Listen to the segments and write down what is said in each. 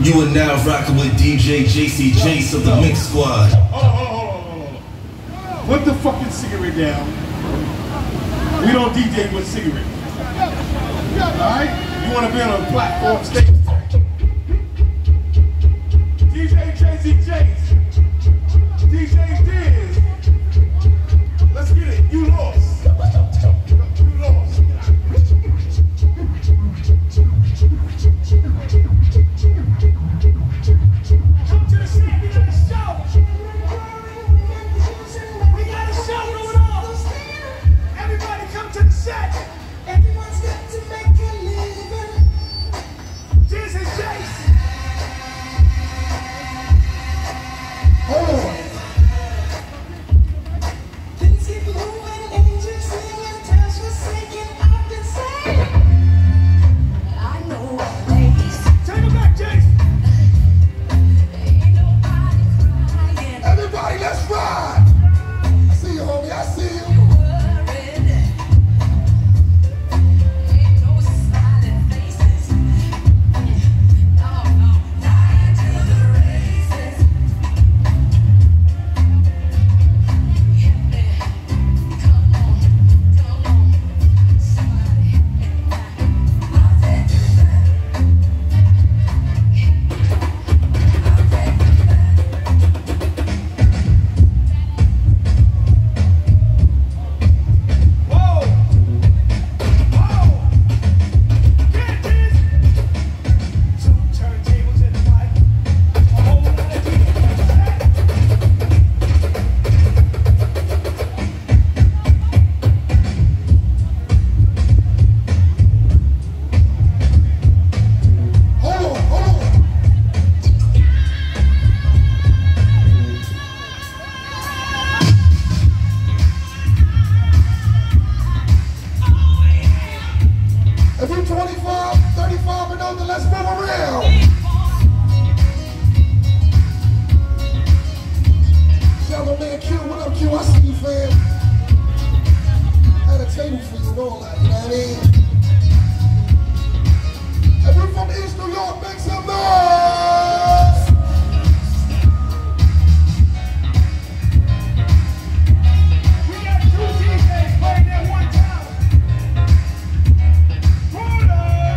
You are now rocking with DJ JC Jace of the Mix Squad. Hold on. Put the fucking cigarette down. We don't DJ with cigarettes. Alright? You want to be on a platform stage? DJ JC Jace. DJ Diz. Let's get it. You lost. You lost. Come to the set, we got a show. We got a show going on. Everybody come to the set. Everyone's got to make a living. This is Jace. Hold on. Things keep moving, angels singing, towns forsaken, I've been saying. I know what ladies. Take it back, Jace. Ain't nobody crying. Everybody, let's ride! I see you, homie, I see you. Worried. Ain't no smiling faces. No, dying to the races. Hit me. Come on, somebody hit me now. I'll take you back. I'll take you back. Whoa! Whoa! Get this! Two turntables in the mic. A whole lot of people. Hold on. If you're 25, 35 and older, let's move around. Shout out man Q, what up Q? I see you, fam. Had a table for you and all that, you know what I mean? If you're from East New York, make some noise! We got two DJs playing at one time. Hold up!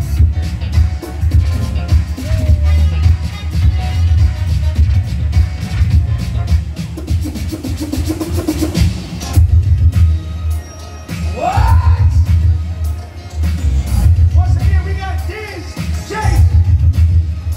What? Once again, we got Diz, Jace,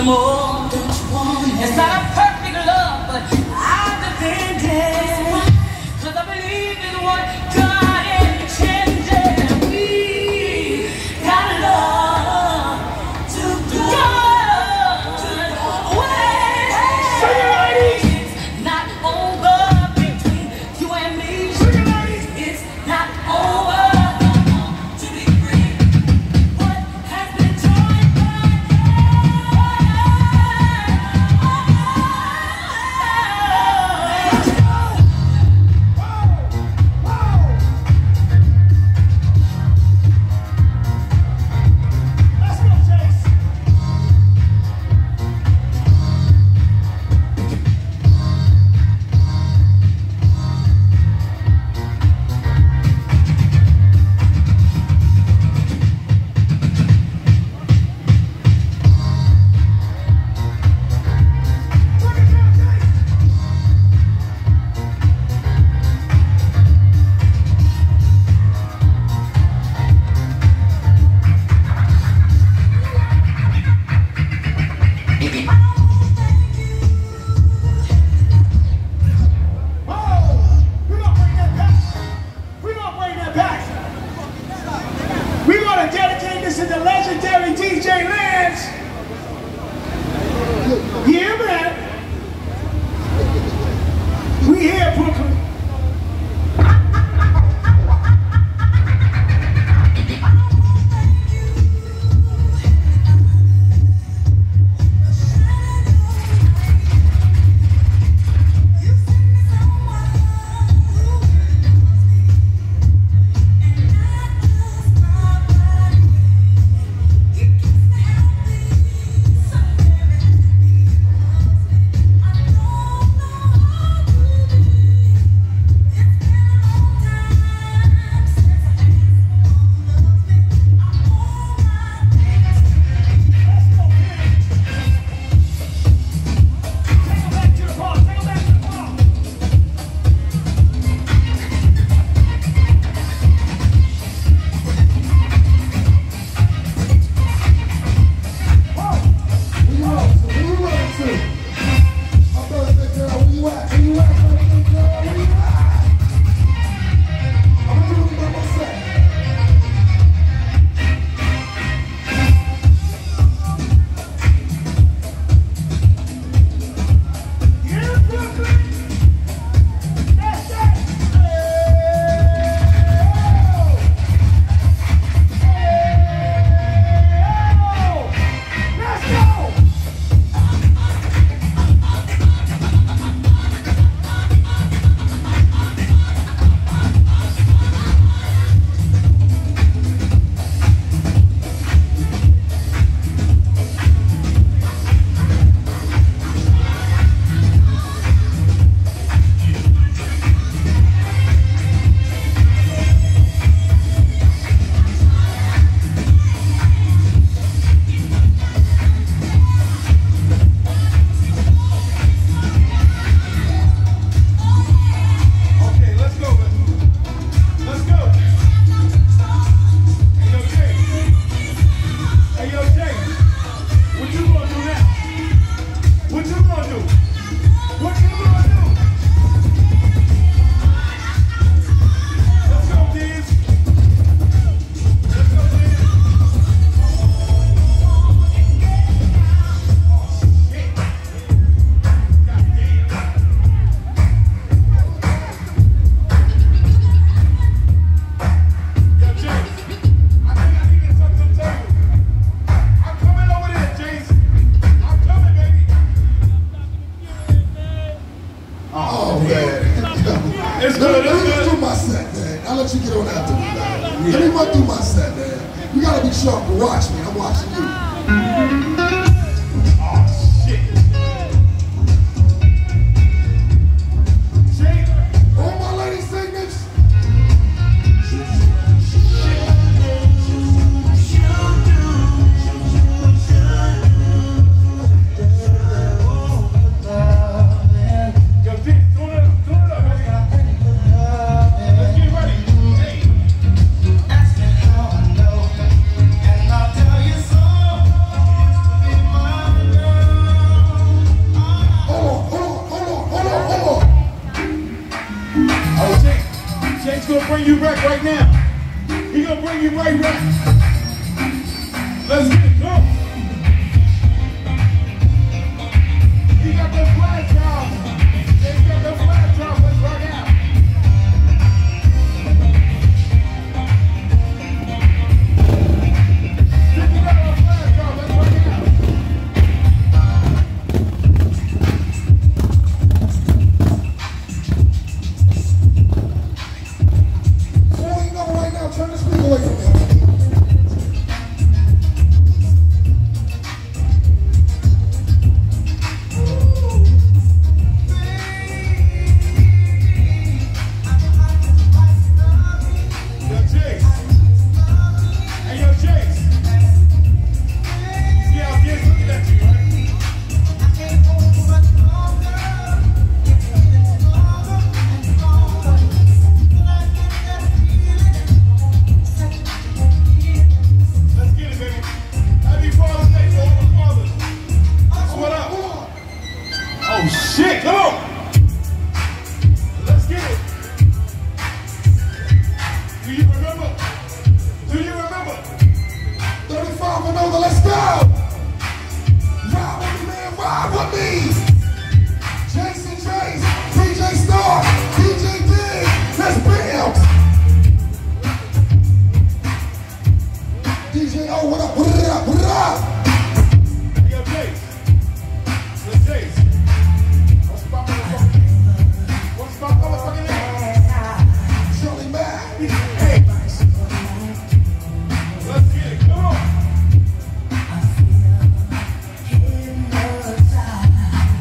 some more? Don't you want it? It's not a perfect love, but I defend it. 'Cause I believe in what God intended. We got love to go. It's not over between you and me. It's not over. To be free. What has been joined by God? Let's get it, go. He got the flag drop. They got the flag drop. Let's rock out. Pick it up on flag drop. Let's rock out. Before you know right now, turn the speaker away from me. Yo, Chase. Hey, yo, Chase. See how kids looking at you, right? Let's get it, baby. Happy Father's Day to all the fathers. What up? Oh, shit. Come on. Let's get it. Do you remember? Do you remember? 35 and over, let's go! Ride with me, man, ride with me! Jason Chase, DJ Star, DJ Dig, let's build! DJ O, what up, what up, what up? Yo, Chase. Yo, Chase. What's my motherfucking name? Shirley Mack. Hey. Let's get it. Come on.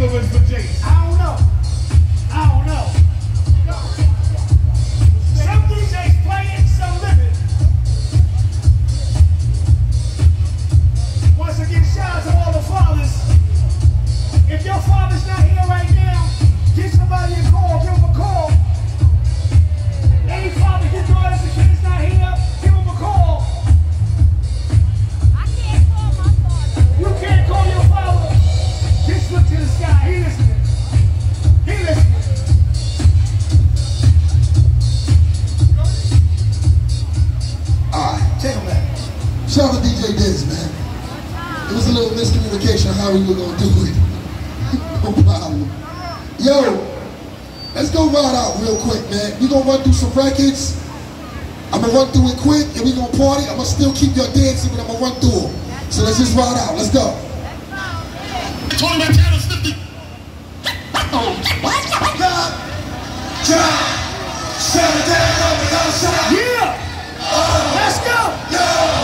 was for Jace? I don't know. Some DJs play it, some live it. Once again, shout out to all the fathers. If your father's not here right now, get somebody a call, give him a call. Any father who knows the kid's not here, give him a call. I can't call my father. You can't call your father. Just look to the sky. He listening. He listening. Alright, Take him back. shout out to DJ Diz, man. It was a little miscommunication on how we were gonna do it. No problem. Yo, let's go ride out real quick, man. We gonna run through some records. I'm gonna run through it quick and we gonna party. I'm gonna still keep your dancing, but I'm gonna run through them. So let's just ride out. Let's go. Tony Montana's 50. Yeah! Let's go!